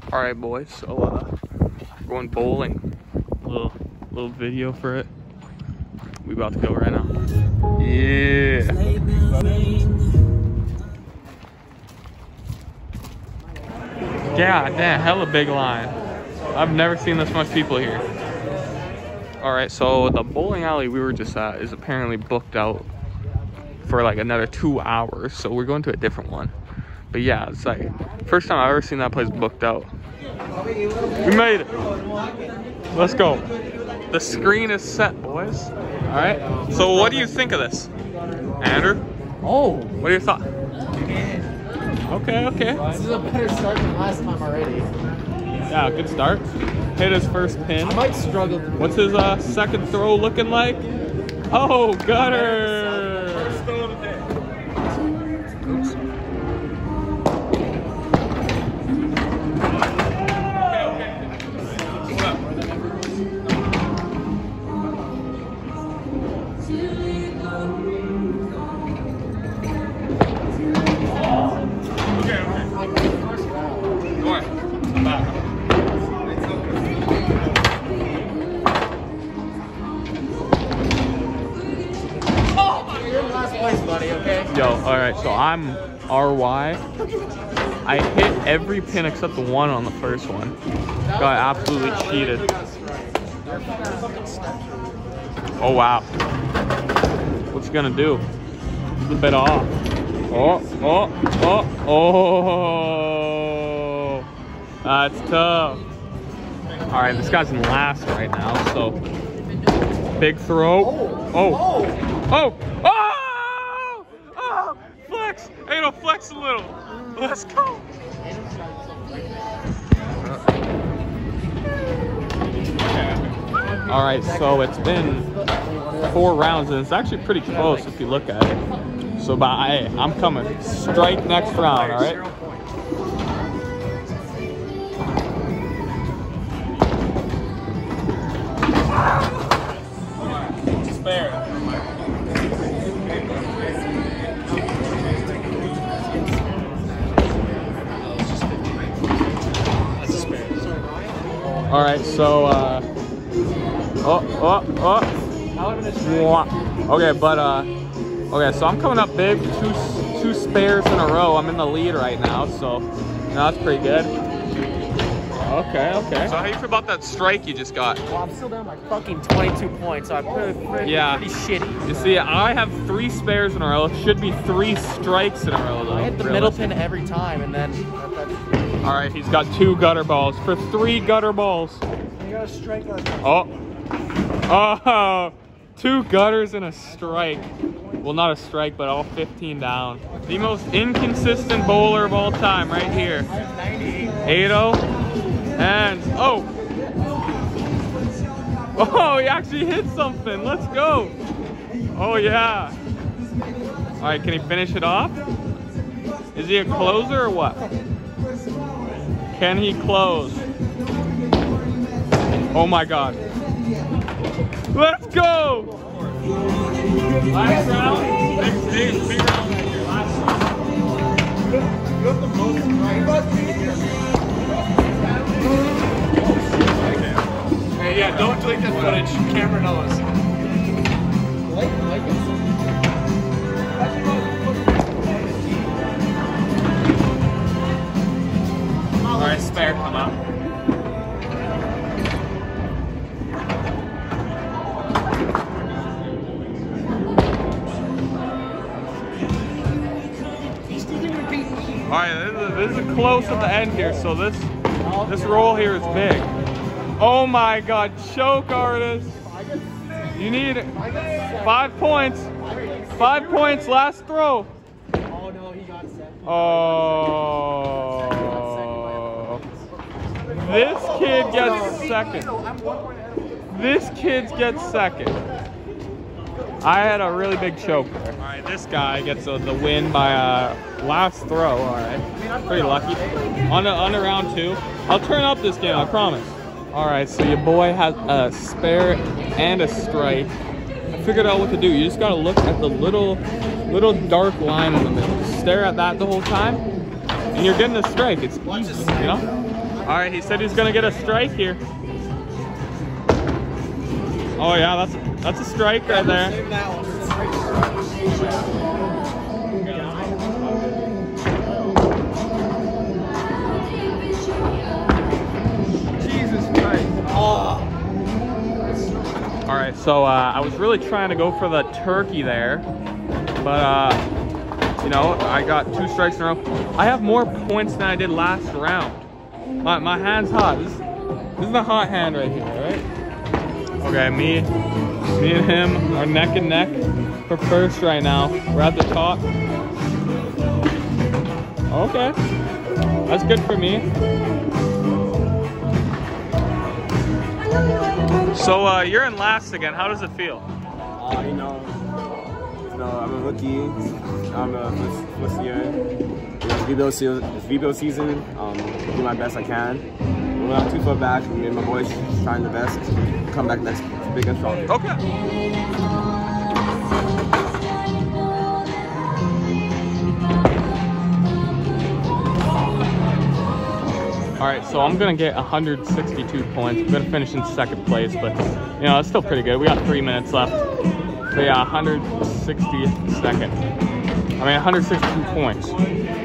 All right, boys. So we're going bowling. Little video for it. We about to go right now. Yeah. God damn, hella big line. I've never seen this much people here. All right, so the bowling alley we were just at is apparently booked out for like another 2 hours. So we're going to a different one. But yeah, it's like first time I've ever seen that place booked out. We made it. Let's go. The screen is set, boys. All right. So what do you think of this, Andrew? Oh, what are your thoughts? Okay, okay. This is a better start than last time already. Yeah, good start. Hit his first pin. I might struggle. What's his second throw looking like? Oh, gutter! First throw of the day. Oops. Yo, alright, so I'm RY. I hit every pin except the one on the first one. Got absolutely cheated. Oh wow. What's he gonna do? It's a bit off. Oh. That's tough. Alright, this guy's in last right now, so big throw. Oh. Flex! Ado, flex a little. Let's go. All right, so it's been 4 rounds, and it's actually pretty close if you look at it. So, but I'm coming. Strike next round, all right? Spare. All right, so okay, but okay, so I'm coming up big, two spares in a row. I'm in the lead right now, so that's pretty good. Okay. So how you feel about that strike you just got? Well, I'm still down by fucking 22 points, so I'm pretty shitty. You see, I have 3 spares in a row. It should be 3 strikes in a row, though. I hit the middle pin every time, and then... All right, he's got 2 gutter balls for 3 gutter balls. You got a strike on that. Oh, 2 gutters and a strike. Well, not a strike, but all 15 down. The most inconsistent bowler of all time right here. I have 98. Ado. And, oh, he actually hit something. Let's go. Oh, yeah. All right, can he finish it off? Is he a closer or what? Can he close? Oh, my God. Let's go. Last round. Next day, 3 rounds right here. Last round. You have the most right. Hey, yeah, don't delete that footage. Camera knows. All right, spare, come up. All right, this is close at the end here, so this roll here is big. Oh my God, choke artist. You need 5 points. 5 points, last throw. Oh no, he got set. Oh. This kid gets second. This kid gets second. I had a really big choke there. All right, this guy gets the win by last throw. All right, pretty lucky. On to round 2. I'll turn up this game, I promise. All right, so your boy has a spare and a strike. I figured out what to do. You just gotta look at the little dark line in the middle. Stare at that the whole time, and you're getting a strike. It's easy, you know? All right, he said he's gonna get a strike here. Oh yeah, that's a strike right there. Jesus Christ. Oh. All right, so I was really trying to go for the turkey there, but you know, I got 2 strikes in a row. I have more points than I did last round. My hand's hot. This is the hot hand right here, right? Okay, me and him are neck and neck for first right now. We're at the top. Okay, that's good for me. So you're in last again. How does it feel? You know, I'm a rookie. I'm a first year. It's VBO season. Do my best I can. We're not too far back. Me and my boys trying the best. Come back next big and strong. Okay. All right, so I'm gonna get 162 points. I'm gonna finish in 2nd place, but you know, it's still pretty good. We got 3 minutes left. But yeah, 162 points.